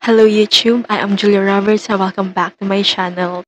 Hello YouTube, I am Julia Roberts and welcome back to my channel.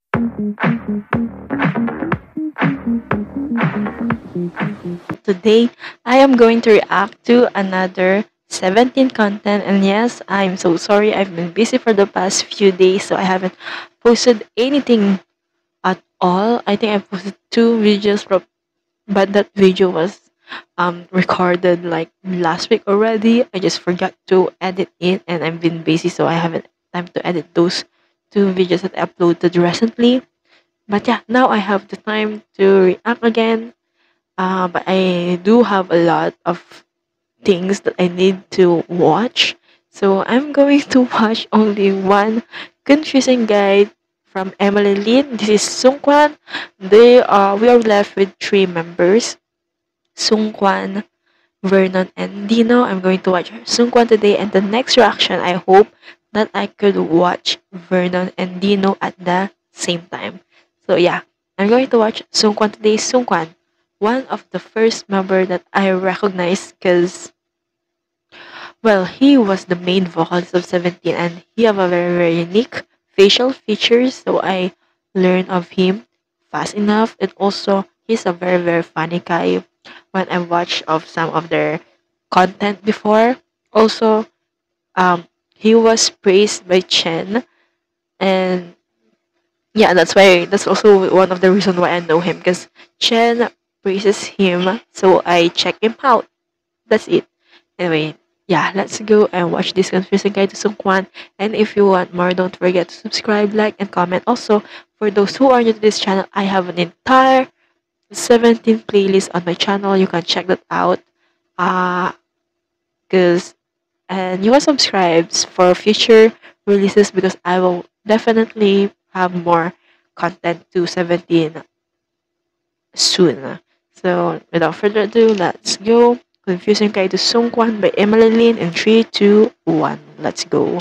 Today, I am going to react to another 17 content, and yes, I'm so sorry, I've been busy for the past few days, so I haven't posted anything at all. I think I posted 2 videos, but that video was recorded like last week already. I just forgot to edit it, and I've been busy, so I haven't time to edit those 2 videos that I uploaded recently. But yeah, now I have the time to react again. But I do have a lot of things that I need to watch. So I'm going to watch only one confusing guide from Emily Lin. This is Sungkwan. We are left with 3 members. Sungkwan, Vernon, and Dino. I'm going to watch Sungkwan today, and the next reaction, I hope that I could watch Vernon and Dino at the same time. So yeah, I'm going to watch Sungkwan today. Sungkwan, one of the first member that I recognized because, well, he was the main vocalist of 17 and he have a very, very unique facial features. So I learned of him fast enough. And also, he's a very, very funny guy when I watched of some of their content before. Also, he was praised by Chen, and yeah, that's also one of the reasons why I know him because Chen praises him, so I check him out. That's it. Anyway, yeah, let's go and watch this confusing guide to Sungkwan. And if you want more, don't forget to subscribe, like, and comment. Also, for those who are new to this channel, I have an entire 17 playlists on my channel. You can check that out. And you can subscribe for future releases because I will definitely have more content to 17 soon. So without further ado, let's go. Confusing Guide to Sungkwan by Emily Lin in 3, 2, 1. Let's go.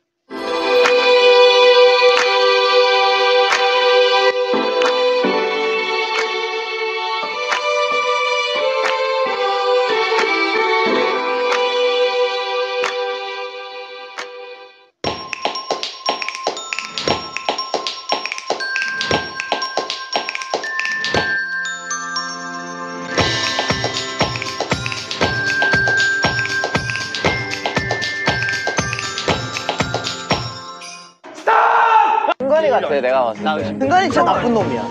승관이 같아, 내가 봤을 때. 승관이 진짜 나쁜 놈이야.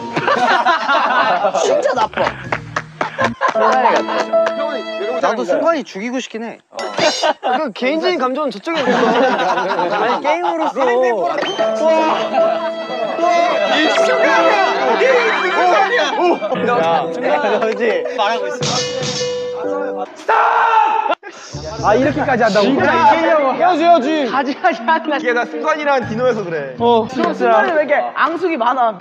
진짜 나빠. 승관이 같아. 나도 승관이 죽이고 싶긴 해. 그 개인적인 감정은 저쪽에 있는 거. 아니, 게임으로서. 이 순간이야! 이 순간이야! 야, 너지? 말하고 있어. 아, 이렇게까지 한다고? 진짜 이기려고. 헤어져야지. 하지. 이게 나 승관이랑 디노여서 그래. 승관이 왜 이렇게 앙숙이 많아?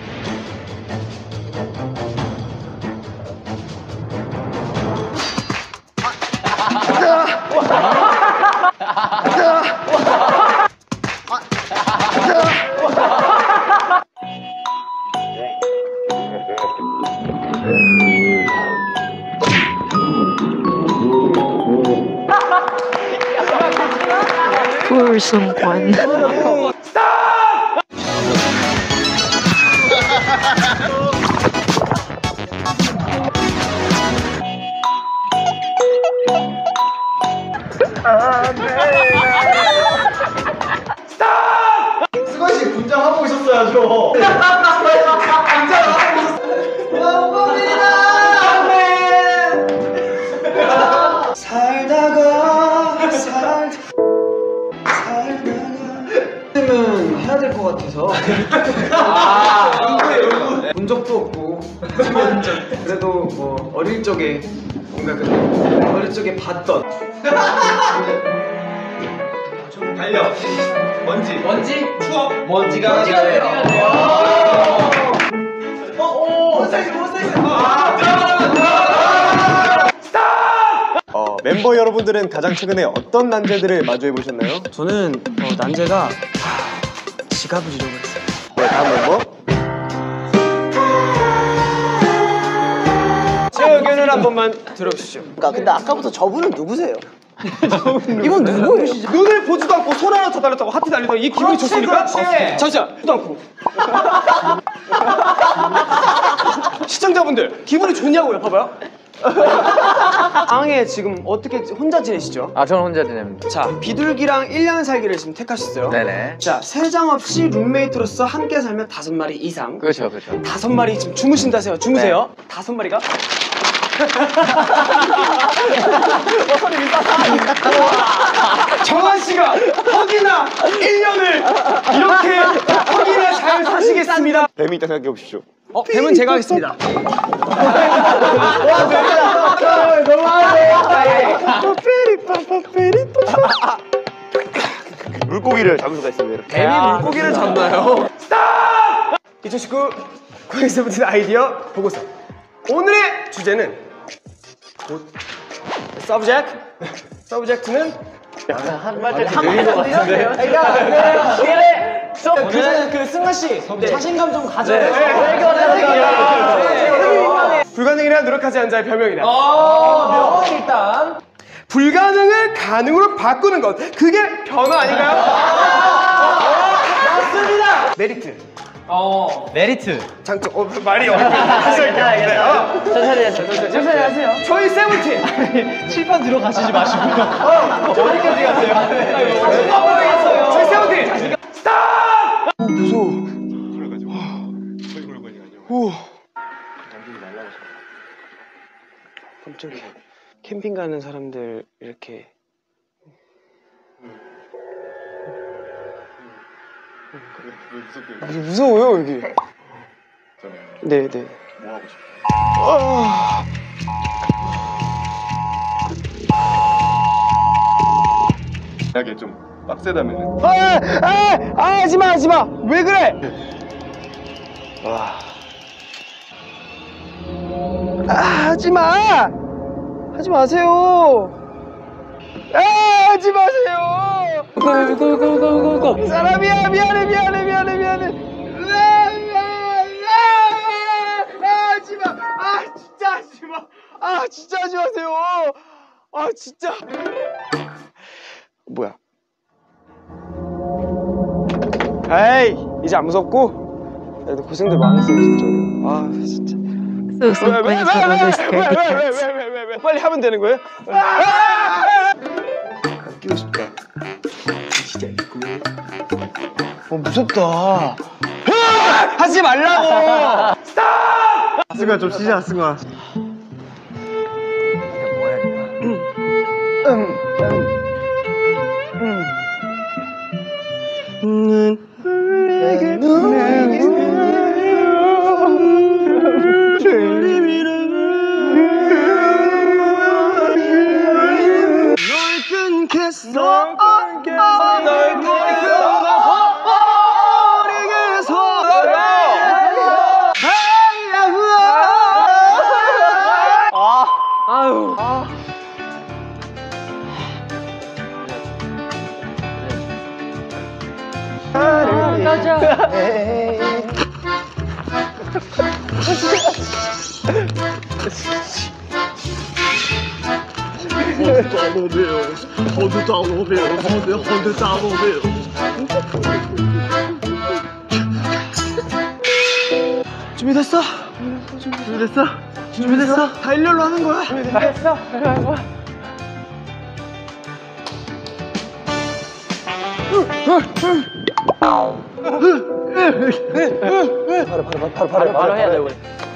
Poor Sungkwan. 승관씨 분장하고 있었어야죠. 는 해야 될 것 같아서. 본 적도 없고 그래도 뭐 어릴 적에 뭔가 어릴 적에 봤던 좀 달려 먼지 추억 먼지가 돼요. 멤버 여러분들은 가장 최근에 어떤 난제들을 마주해 보셨나요? 저는 난제가 지갑을 잃어버렸어요. 네, 다음 멤버. 제 의견을 한 번만 들어주시죠. 그러니까 근데 아까부터 저분은 누구세요? 이분 누구예요? 눈을 보지도 않고 손 하나 더 달렸다고 하트 달렸다고 이게 기분이 좋습니까? 잠시만 보지도 않고 시청자분들 기분이 좋냐고요? 봐봐요. 앙에 지금 어떻게 혼자 지내시죠? 아, 저는 혼자 지냅니다. 자, 비둘기랑 1년 살기를 지금 택하셨어요. 네네. 자, 세장 없이 룸메이트로서 함께 살면 5마리 이상. 그렇죠, 그렇죠. 5마리 지금 주무신다세요. 주무세요. 5마리가? 정한 씨가 허기나 1년을 이렇게 허기나 잘 사시겠습니다. 뱀이 있다 생각해 보십시오. 뱀은 제가 하겠습니다. 물고기를 잡을 수가 있습니다. 이렇게. 뱀이 물고기를 잡나요? 스탑! 2019 고잉세븐틴 아이디어 보고서. 오늘의 주제는 서브젝트는 한 발짝 느린 것 같은데요? 그 승관 씨 자신감 좀 가져요. 불가능이라 노력하지 않은 자의 별명이다. 명언 일단 불가능을 가능으로 바꾸는 것, 그게 변화 아닌가요? 맞습니다. 메리트. 메리트. 장점. 말이 어렵네. 다시 할게요. 천천히 하세요. 저희 세븐틴. 칠판 들어가시지 마시고. 어디까지 갔어요? 저희 세븐틴. 스탑! 무서워. 그래가지고 저희 물건이 아니요. 오. 깜짝이야. 캠핑 가는 사람들 이렇게 무서워요 여기. 네네. 뭐 하고 싶어요? 만약에 좀 빡세다면은 하지마 왜 그래? 하지 마세요. 하지 마세요. 고. 사람이야 미안해. 하지마. 진짜 하지 마세요. 진짜. 뭐야? 에이 이제 안 무섭고. 야, 너 고생들 많았어 진짜로. 진짜. So Sungkwan is no longer scared of cats. 왜? 빨리 하면 되는 거예요? 끼고 싶다. 진짜 있고. 무섭다. 하지 말라고. 승아 좀 쉬자 승아. 준비됐어? 다 일렬로 하는 거야. 준비됐어? 바로 해야 돼 우리.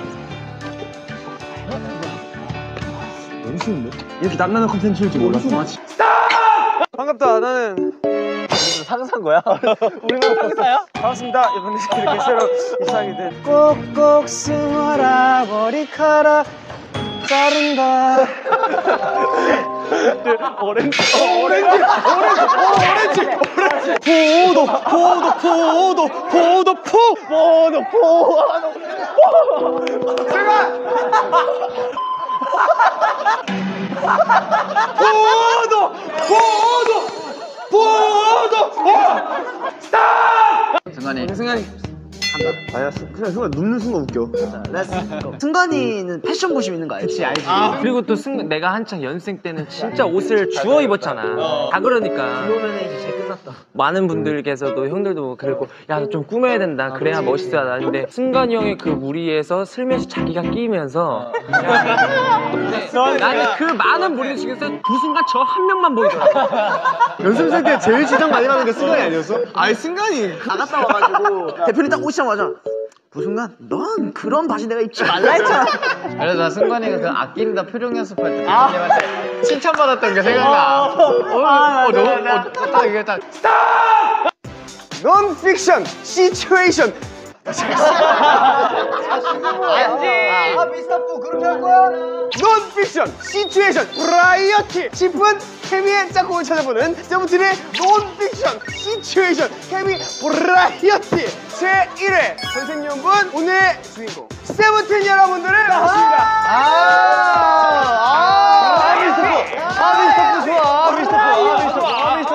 너무 쉬운데? 이렇게 땀나는 컨텐츠일 줄 몰랐어. 반갑다. 나는 상상 거야? 우리만 상사야? 반갑습니다. 이번에 이렇게 새로 입사하게 된 꼭꼭 숨어라 머리카락 자른다. 오렌지. 승관이. 아야 순간 눕는 순간 웃겨. 승관이는 패션 부심 있는 거 알지? 알지. 그리고 또 내가 한창 연생 때는 진짜 옷을 주워 입었잖아. 다 그러니까 그러면 이제 제 끝났다. 많은 분들께서도 형들도 그랬고 야 너 좀 꾸며야 된다. 그래야 멋있어야 하는데 승관이 형의 그 무리에서 슬며시 자기가 끼면서 나는 그 많은 무리 중에서 그 순간 저 한 명만 보이더라. 연습생 때 제일 지장 많이 가는 게 승관이 아니었어? 아니 승관이 나갔다 와가지고 대표님 딱 오시자마자 부순간 넌 그런 바지 내가 입지 말라 했잖아. 그래서 나 승관이가 그 아낀다 표정 연습할 때 대표님한테 칭찬받았던 게 생각나. 딱 이게 딱 논픽션 시츄에이션. 미스터프 그렇게 할 거야? 논픽션 시츄에이션 브라이어티 싶은 케미의 짝꿍을 찾아보는 세븐틴의 논픽션 시츄에이션 케미 브라이어티 제1회 선생님분 오늘의 주인공 세븐틴 여러분들을 모십니다. 미스터프 좋아. 미스터프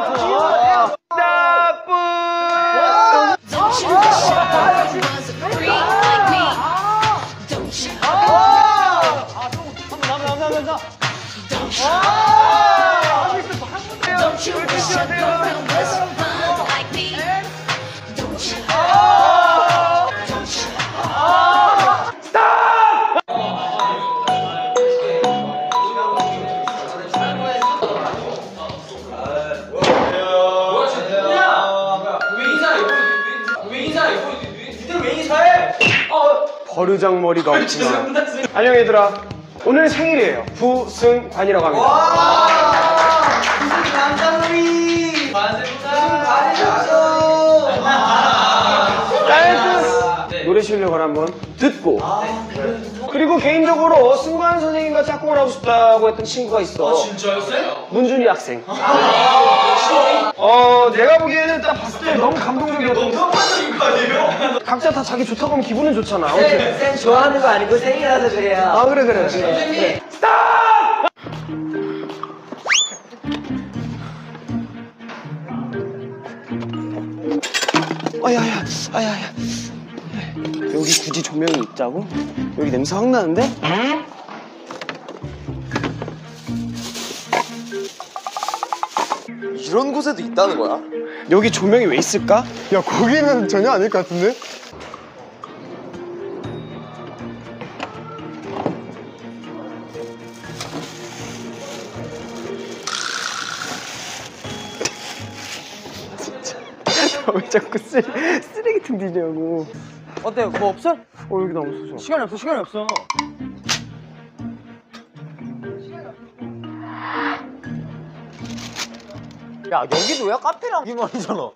버르장머리가 없구나. 안녕 얘들아. 오늘 생일이에요. 부승관이라고 합니다. 부승관이 노래 실력을 한번 듣고 그리고 개인적으로 승관 선생님과 짝꿍을 하고 싶다고 했던 친구가 있어. 진짜였어요? 문준이 학생. 내가 보기에는 딱 봤을 때 너무 감동적이었던. 너무 감동적인 거 아니에요? 각자 다 자기 좋다고 하면 기분은 좋잖아. 쌤 좋아하는 거 아니고 생일이라서 그래요. 아 그래. 선생님 스탑! 아야야. 여기 굳이 조명이 있자고? 여기 냄새 확 나는데? 이런 곳에도 있다는 거야? 여기 조명이 왜 있을까? 야 거기는 전혀 아닐 것 같은데? 진짜 왜 자꾸 쓰레기통 뒤냐고. 어때? 뭐 없어? 여기 너무 없어서. 시간이 없어. 야 여기도 야 카페랑 이만이잖아.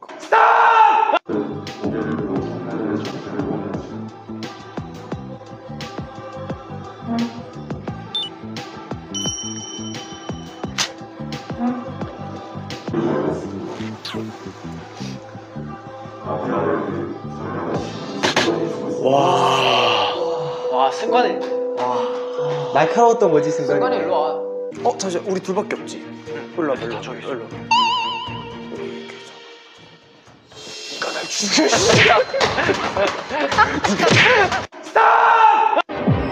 와 승관이. 날카로웠던 거지 순간이. 승관이 일로 와. 잠시만 우리 둘밖에 없지. 일로 와. 저기 일로. 니가 날 죽여. 스탑!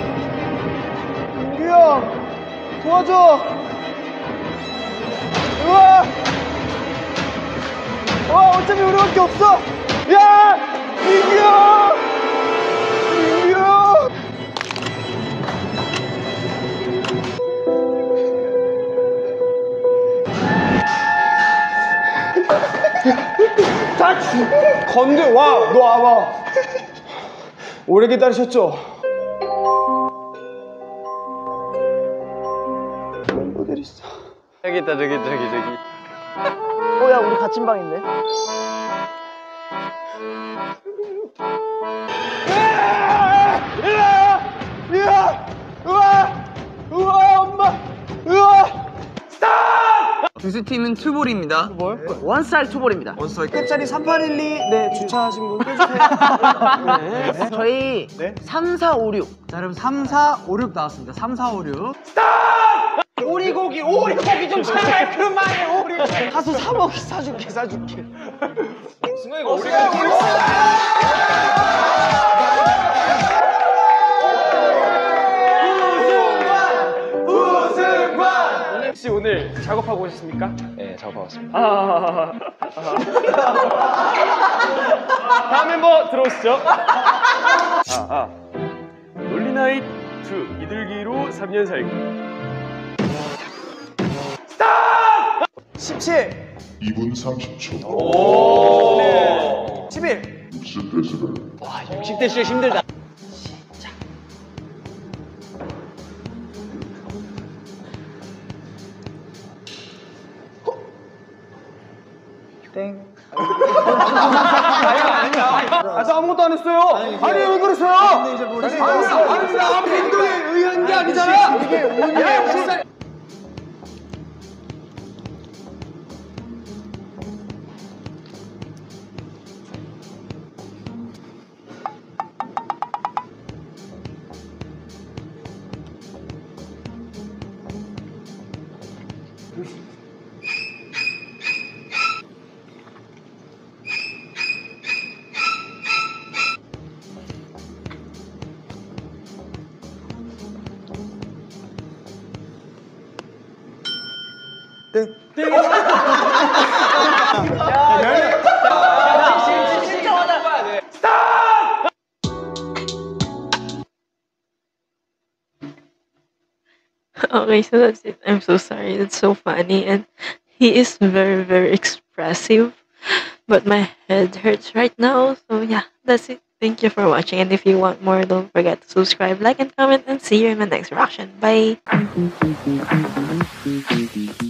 민규 형 도와줘. 우와 어차피 우리밖에 없어. 야 민규 형. 건들 와, 너 와봐. 오래 기다리셨죠? 멤버들 있어. 저기 있다 저기. 야 우리 같은 방인데. 우와 엄마. 우와. 두수팀은 투볼입니다. 원스타일 투볼입니다. 끝자리 3812 네 주차하신 분 빼주세요. 네. 저희 네? 3, 4, 5, 6. 자 여러분 3, 4, 5, 6 나왔습니다. 3, 4, 5, 6. 오리고기 좀 제발 그만해 오리. 가서 사줄게. 승관이가 오리고기. 작업하고 오셨습니까? 네, 작업하고 왔습니다. 다음 멤버 들어오시죠. 논리나잇 2 이들기로 3년 살기. 스탑! 17 2분 30초. 오 11 60데시벨. 60대 진짜 힘들다. 나 아무것도 안 했어요. 아니 왜 그러세요? 아니 나 앞에 행동에 의한 게 아니잖아. 이게 운이에요. Okay, so that's it. I'm so sorry. It's so funny, and he is very, very expressive. But my head hurts right now. So yeah, that's it. Thank you for watching. And if you want more, don't forget to subscribe, like, and comment. And see you in my next reaction. Bye.